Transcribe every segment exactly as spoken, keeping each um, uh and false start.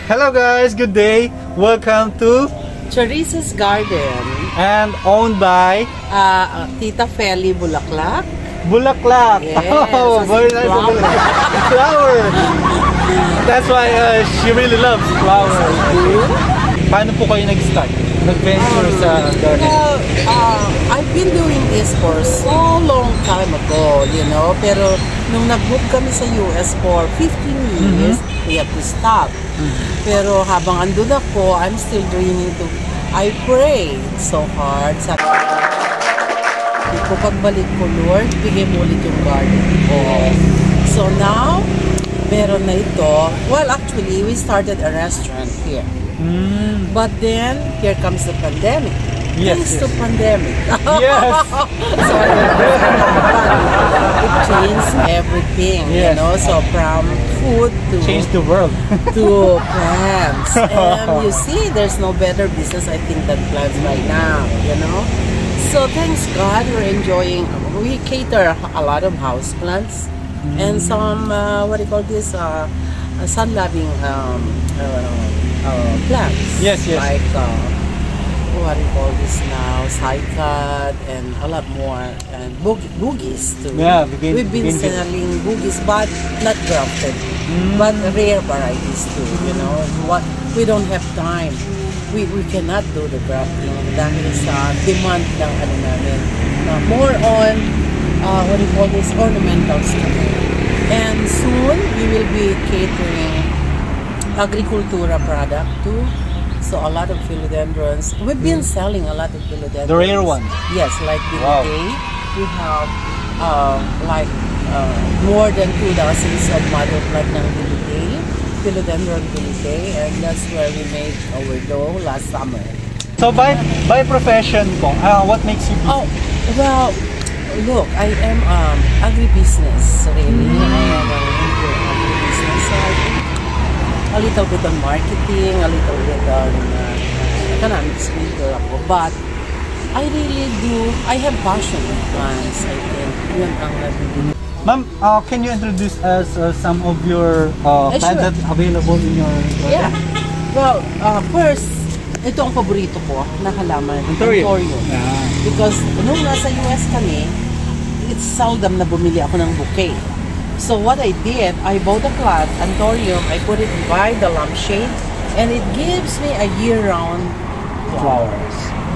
Hello guys, good day. Welcome to Charizza's Garden. And owned by Uh, uh, Tita Fely Bulaclac. Bulaclac. Yes, Oh, very nice. flower. Flower. That's why uh, she really loves flowers. Paano po kayo nag-start? Nag-venture sa garden? Well, uh, I've been doing this for so long time ago, you know. Pero nung nag-move kami sa U S for fifteen years, mm-hmm. we have to stop. Mm-hmm. Pero habang andun ako, I'm still dreaming to, I prayed so hard. Sabi ko, pagbalik ko, Lord, bigay mo ulit yung garden ko. So now, meron na ito. Well, actually, we started a restaurant here. Mm. But then, here comes the pandemic. Yes, Thanks yes. to pandemic. Yes. So, it changed everything, Yes. you know. So, from food to Change the world. to plants. And you see, there's no better business, I think, than plants right now, you know. So, thanks God, we're enjoying. We cater a lot of house plants mm. and some, uh, what do you call this, uh, sun-loving um, uh, Uh, plants. Yes, yes. Like, uh, what do you call this now? Cycad and a lot more. And boog boogies too. Yeah, begin, We've been begin selling boogies, but not grafted. Mm. But rare varieties too, you know. What we don't have time. We we cannot do the grafting dahil sa demand ng ano namin. Uh, more on, uh, what do you call this? Ornamentals kami. And soon, we will be catering agricultura product too. So a lot of philodendrons. We've been mm. selling a lot of philodendrons. The rare ones? Yes, like the Wow. day we have uh, like uh, more than two dozens of mother plant ng Bilitay, philodendron Bilitay, and that's where we made our dough last summer. So by by profession po, uh, what makes you busy? Oh, well, look, I am um, agribusiness really. Mm. I am uh, into agribusiness. So I think a little bit on marketing, a little bit on uh, economics major ako. But I really do, I have passion in plants, I think. Yun ang nabibigay. Ma'am, uh, can you introduce us uh, some of your uh, Eh, plants sure. that available in your garden? Yeah. Well, uh, first, ito ang paborito ko na halaman. Anthurium. Anthurium. Yeah. Because nung nasa U S kami, it's seldom na bumili ako ng bouquet. So what I did, I bought a plant, Anthurium, I put it by the lampshade, and it gives me a year-round flowers.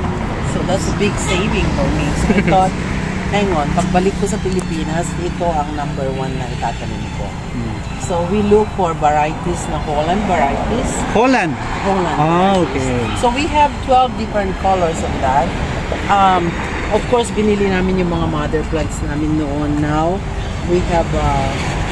So that's a big saving for me. So I thought, hang on, pagbalik ko sa Pilipinas, ito ang number one na itatanim ko. Hmm. So we look for varieties na Holland varieties. Holland? Holland. Ah, varieties. okay. So we have twelve different colors of that. Um, of course, binili namin yung mga mother plants namin noon. Now, we have uh,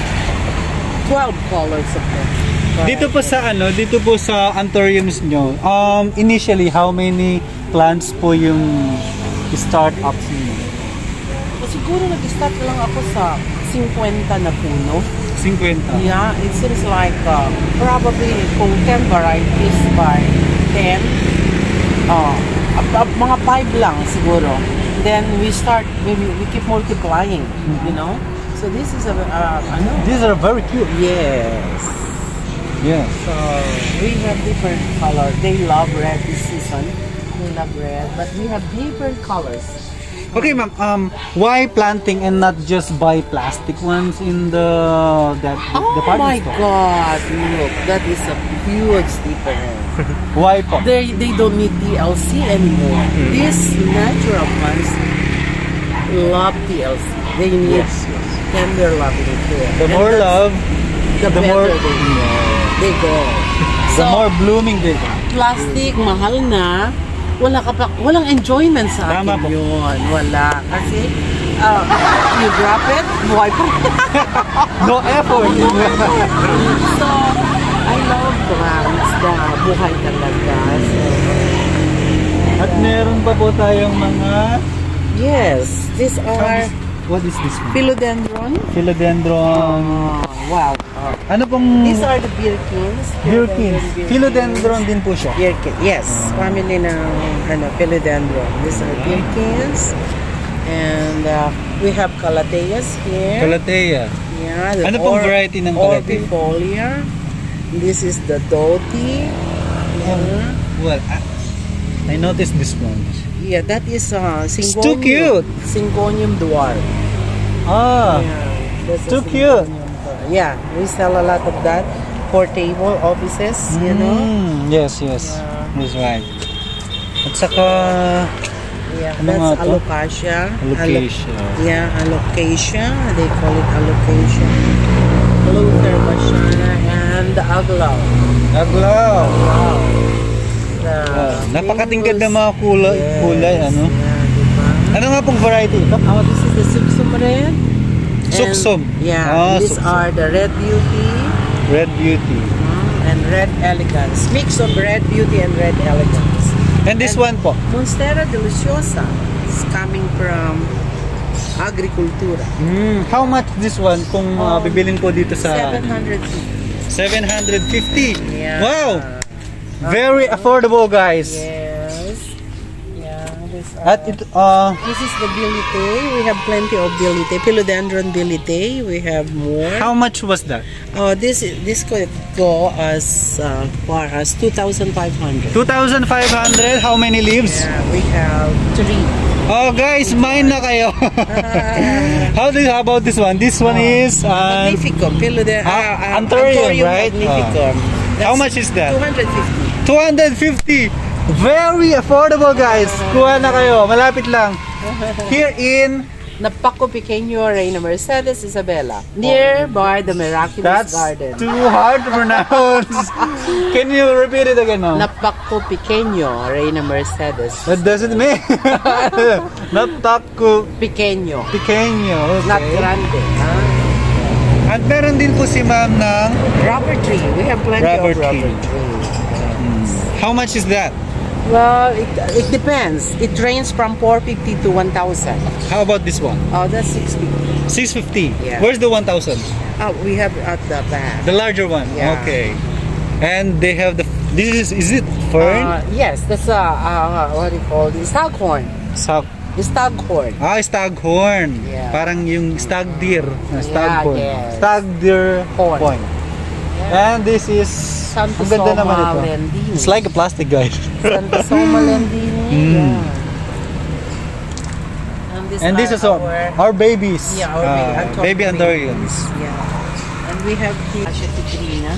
twelve colors of them. Dito po sa ano, dito po sa anthuriums nyo, um, initially, how many plants po yung start-ups niyo? So, siguro nag-start lang ako sa fifty na puno. fifty? Yeah, it seems like uh, probably kung ten varieties by ten, uh, mga five lang siguro. Then we start, we, we keep multiplying, mm-hmm. you know? So this is a, uh, ano? These are very cute. Yes. Yes. So we have different colors. They love red this season. They love red, but we have different colors. Okay, ma'am. Um, why planting and not just buy plastic ones in the that Oh department my store? God! Look, that is a huge difference. Why po? They they don't need T L C anymore. Mm. These natural plants love T L C. They need. Yes, yes. Tender loving too. The And more love, the, the better more they, they go. the So, more blooming they go. plastic, mahal na, wala ka pa, walang enjoyment sa Tama akin po. yun. Wala. Kasi, uh, you drop it, buhay pa. No effort. No effort. So, I love plants na buhay talaga. So, At meron pa po tayong mga... yes, these are What is this one? philodendron. Philodendron. Uh, wow. Uh, Ano pong... these are the birkins. Birkins. Philodendron din po siya. Birkin, yes. Family ng ano, philodendron. These are birkins. And uh, we have calatheas here. Calathea. Yeah. The Ano pong variety ng calathea? Orbifolia. This is the Doti. Yeah. Well, I, I noticed this one. Yeah, that is uh, It's too cute. Syngonium dwarf. Ah, Yeah, that's a too cute. Syngonium dwarf. Yeah, we sell a lot of that for table offices, you know. Mm, yes, yes. Yeah. That's right. At saka, Yeah, ano nga that's to? alocasia. Alocasia. Alo- yeah, alocasia. They call it alocasia. Luther Bashana and the aglaw. Aglaw. Wow. The Wow. Napakatingkad famous- ng mga kulay, Yes. kulay ano? Yeah, diba? Ano nga pong variety ito? Oh, this is the Suksum red. And- Suksum. Yeah, Ah, these Suksum. are the Red Beauty Red Beauty. mm, and Red Elegance. Mix of Red Beauty and Red Elegance. And this And- one po? Monstera Deliciosa is coming from Agricultura. Mm, how much this one kung uh, Um, bibilin po dito sa seven hundred fifty. seven hundred fifty? Yeah. Wow! Very affordable, guys. Yes. Yeah. This, uh, At ito, uh, this is the bilite. We have plenty of bilite. Philodendron bilite. We have more. how much was that? Oh, this is- this could go as uh, far as two thousand five hundred. two thousand five hundred? How many leaves? Yeah, we have three. Oh, guys, mine na kayo. How do you, how about this one? This one is uh, Magnificum. Philodendron. Ah, Anthurium, right? Magnificum. how much is that? two hundred fifty. two hundred fifty. Very affordable, guys. Kuha na kayo. Malapit lang. Here in Napaco Pequeño, Reina Mercedes, Isabela. Nearby the Miraculous That's Garden. too hard to pronounce. Can you repeat it again, ma'am? Napaco Pequeño, Reina Mercedes. What does it mean? Not taco Pequeño. pequeño. Okay. Not grande. Huh? At meron din po si ma'am ng Rubber tree. We have plenty Rubber of rubber tree. tree. how much is that? Well, it, it depends. It ranges from four fifty to one thousand. How about this one? Oh, that's six fifty. six fifty. Yeah. Where's the one thousand? Oh, we have at the back. The larger one. Yeah. Okay. And they have the this is is it fern? Uh, yes, that's a, uh, what do you call it? Staghorn. Sa Staghorn. ah, staghorn. Yeah. Parang yung stag deer. na staghorn. yes. Stag deer Horn. point. And this is Santa ang ganda Soma naman ito. Lendini. It's like a plastic, guys. Santa Soma Lendini. Mm. Yeah. And, this And this are is our, our, our babies. yeah, our Uh, baby baby Andorians. Yeah. And we have the Ashetigrina.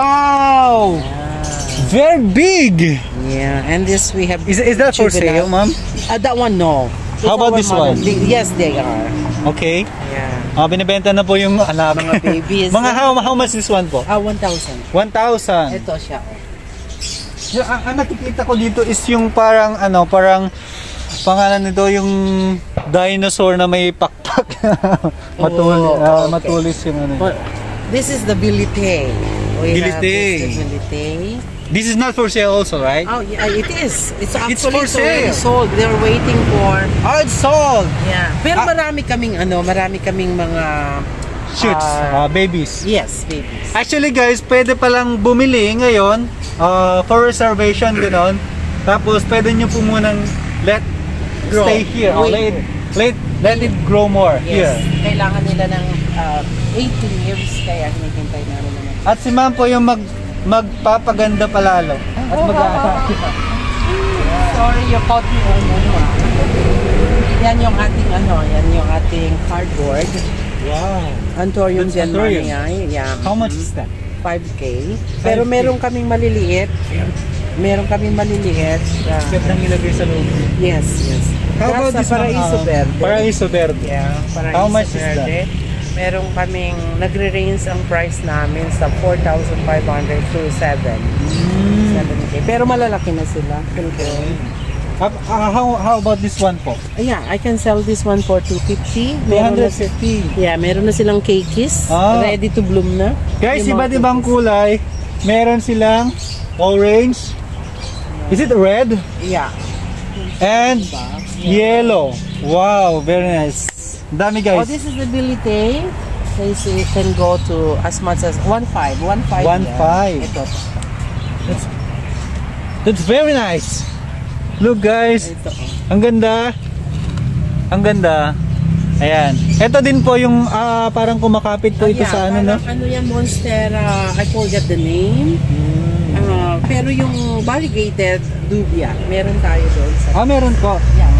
Wow! Yeah. Very big! Yeah. And this we have. Is, is that for sale, juvenile. ma'am? Uh, that one, no. How about our this mother. one? They- yes, they are. Okay. Yeah. Ah, binibenta na po yung anak. Mga babies. Mga how, how much this one po? Ah, one thousand. one thousand. Ito siya. oh. Yung, ang, ang nakikita ko dito is yung parang ano, parang pangalan nito yung dinosaur na may pakpak. Matulis, Oh, ah, okay. matulis yung ano. But this is the bilite. We have Bilite. this, the bilite. This is not for sale also, right? Oh, yeah, it is. It's actually It's for it's already sale. sold. They're waiting for. Oh, it's sold! Yeah. Pero Ah. marami kaming ano, marami kaming mga Shoots, ah, ah, babies. yes, babies. Actually guys, pwede palang bumili ngayon uh, for reservation, gano'n. Tapos pwede nyo po munang let Grow. stay here. Oh, Wait. let, let, let it grow more Yes. here. Kailangan nila ng uh, eighteen years kaya hinihintay namin naman. At si ma'am po yung mag, magpapaganda palalo. At mag Sorry, you caught me on ano ah. Yan yung ating ano, yan yung ating cardboard. Wow. Antorium That's Gen Antorium. Maniae. Yeah. How much is that? five K. Pero five K. meron kaming maliliit. Meron kaming maliliit. Uh, Gandang ilagay sa loob. yes, yes. How about That's this sa one? Paraiso uh, Verde. Paraiso Verde. Yeah, Paraiso How much is Verde. Meron kaming, nagre-range ang price namin sa four thousand five hundred to seven. Mm. seven K. Pero malalaki na sila. Okay. Uh, uh, how, how about this one po? Yeah, I can sell this one for two fifty. two Meron na, fifty. yeah, meron na silang cakeys. Ah. Ready to bloom na. Guys, Yung iba't mga ibang cakeys. kulay. Meron silang orange. Is it red? Yeah. And yellow. Wow, very nice. Dami Oh, guys. this is the bilite. So you see, it can go to as much as one five. one five. one five. Ito. That's, that's very nice. Look guys. Ito. Ang ganda. Ang ganda. Ayan. Ito din po yung ah, parang kumakapit po Oh, ito yeah, sa ano, no? parang ano yan, Monstera, I forget the name. Hmm. Ah, pero yung variegated dubia, meron tayo doon sa... Ah, meron po. Yeah.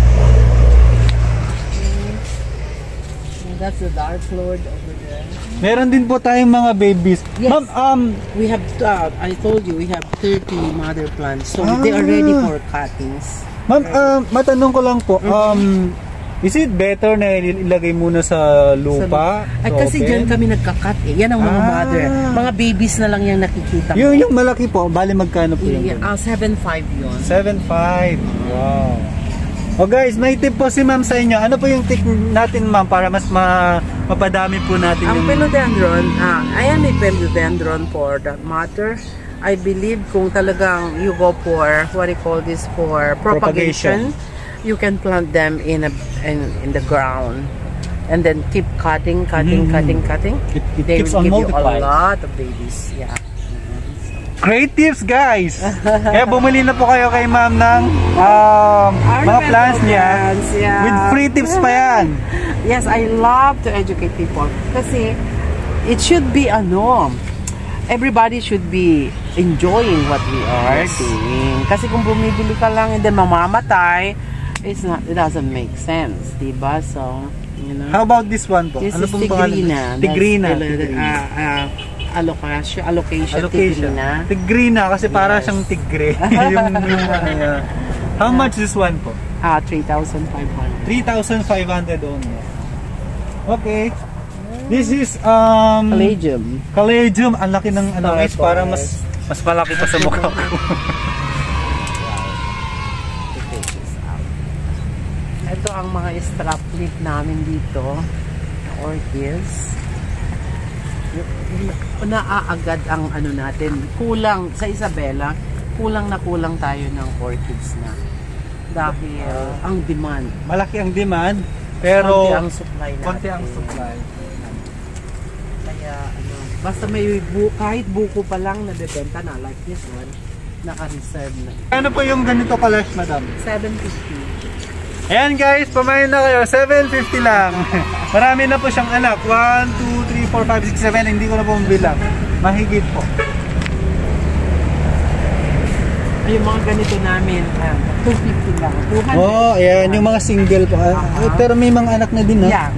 That's the Dark Lord over there. Meron din po tayong mga babies. Yes. Ma'am, um, We have, uh, I told you, we have thirty mother plants. So Ah. they are ready for cuttings. ma'am, ah, matanong ko lang po, um, is it better na ilagay muna sa lupa? Ay, So, kasi open? dyan kami nagka-cut eh. Yan ang mga Ah. mother. Mga babies na lang yung nakikita mo. Yung, yung malaki po, bali magkano po yun? Yeah, uh, seven five yun. seven five. Wow. O guys, may tip po si ma'am sa inyo. Ano po yung tip natin ma'am para mas ma mapadami po natin Ang yung... philodendron, ah, ayan may philodendron for that matter. I believe kung talagang you go for, what do you call this, for propagation, Propagation. you can plant them in, a, in, in the ground. And then keep cutting, cutting, Mhm. cutting, cutting. It, it They keeps will on give you a multiplying. lot of babies. Yeah. Great tips guys! Kaya bumili na po kayo kay ma'am ng um, mga plants niya. Plants, yeah. With free tips pa yan. Yes, I love to educate people. Kasi it should be ano, everybody should be enjoying what we are Yes. doing. Kasi kung bumibili ka lang and then mamamatay, it's not, it doesn't make sense, diba? So, you know. How about this one po? This ano is pong pangalan? Tigrina. Tigrina. That's, Tigrina. Uh, uh, allocation, allocation, Allocation. Tigrina. Tigrina kasi para Yes. siyang tigre. yung, yung, ano yan. How much this one po? Ah, three thousand five hundred. three thousand five hundred only. Okay. This is um Palladium. Caladium. Ang laki ng ano Star guys, parang Forest. mas mas malaki pa sa mukha ko. Ito ang mga strap leaf namin dito. Orchids. Naaagad ang ano natin. Kulang sa Isabela, kulang na kulang tayo ng orchids na. Dahil ang demand. Malaki ang demand, pero konti ang supply natin. konti ang supply. Kaya ano, basta may bu kahit buko pa lang nabebenta na like this one, naka-reserve na. Ano po yung ganito kalash, madam? seven fifty. Ayan guys, pamain na kayo. seven fifty lang. Marami na po siyang anak. one, two, three, four, five, six, seven. Hindi ko na po mabilang. Mahigit po. Ay, yung mga ganito namin, uh, two fifty lang. two hundred. Oh, ayan. Yung mga single po. Ah, Uh-huh. pero may mga anak na din, ha? Yeah.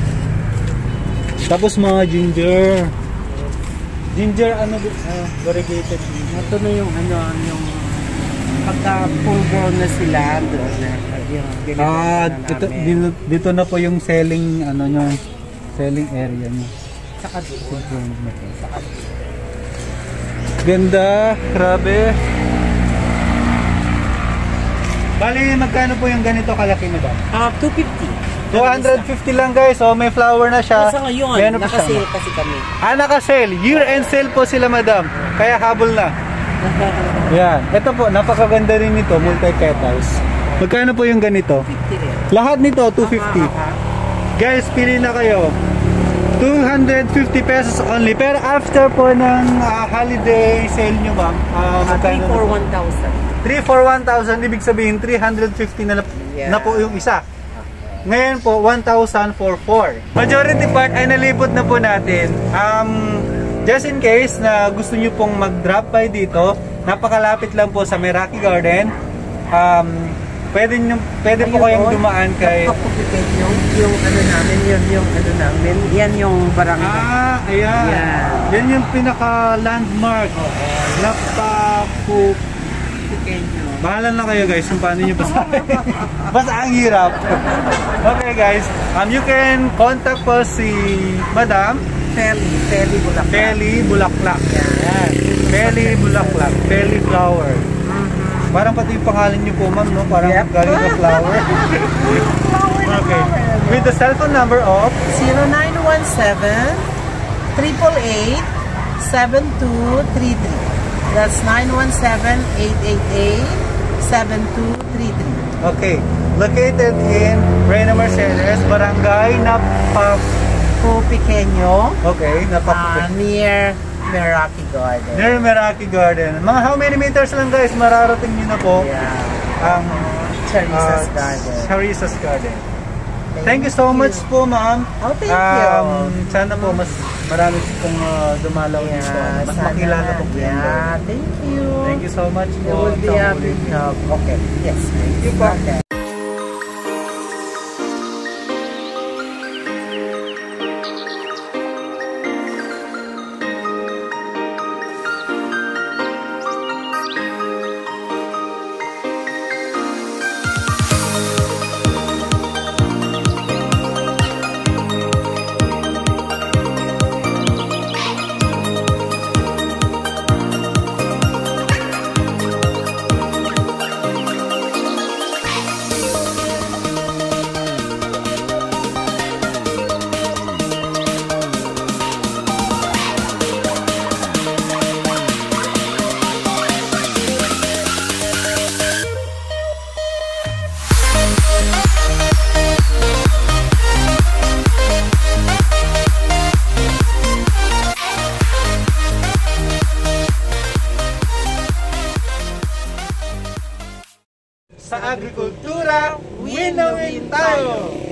Tapos mga ginger. Ginger, ano, uh, variegated ginger. Ito na yung ano, yung pagka full grown na sila, doon na yung ganito Ah, na dito, namin. dito, dito na po yung selling, ano nyo, selling area nyo. Saka doon. Saka doon. Ganda, grabe. Bali, magkano po yung ganito kalaki mo ba? Ah, two fifty. two fifty lang guys, so may flower na siya. Sa ngayon, May ano po siya? nakasale kasi kami. Ah, naka-sale. Year-end sale po sila, madam. Kaya habol na. Yan. Ito po, napakaganda rin nito, multi-petals. Magkano po yung ganito? fifty rin. Lahat nito, two fifty. Aha, aha. Guys, pili na kayo. two hundred fifty pesos only. Pero after po ng ah, holiday sale nyo, ma'am, ah, Ah, three magkano for na po? one thousand. three for one thousand, ibig sabihin three hundred fifty na, Yeah. na po yung isa. Ngayon po, one thousand for four. Majority part ay nalibot na po natin. Um, just in case na gusto nyo pong mag-drop by dito, napakalapit lang po sa Meraki Garden. Um, pwede, nyo, pwede po Ayun, kayong oh. dumaan kay... Kapag-uplicate yung, yung ano namin, yun yung ano namin. Yan yung barangay. Ah, ayan. Yan. Yan yung pinaka-landmark. Napaku... Pequeño. Bahala na kayo guys kung paano nyo basahin. Basta ang hirap. Okay guys, um, you can contact po si Madam Fely, Fely Bulaclac. Fely Bulaclac. Yan. Fely Bulaclac. Fely Flower. Mhm. Parang pati yung pangalan nyo po ma'am, no? Parang Yep. galing sa flower. Okay. With the cell phone number of zero nine one seven, eight eight eight, seven two three three. That's nine one seven, eight eight eight, seven two three three. Okay. Located in Reina Mercedes, Barangay Napak... Po Pequeño, Okay, Napak... uh, near Meraki Garden. Near Meraki Garden. Mga how many meters lang guys, mararating nyo na po Yeah. ang Charizza's ah, Garden. Charizza's Garden. Thank you so much po, ma'am. Oh, thank you. Um, sana po mas marami pong uh, dumalaw Yeah, dito. Mas sana makilala nga. po po yan. Yeah, thank you. Thank you so much You po. will be Sa happy. muli. No, okay. Yes. Thank you po. Okay. Sa agrikultura, win na win tayo!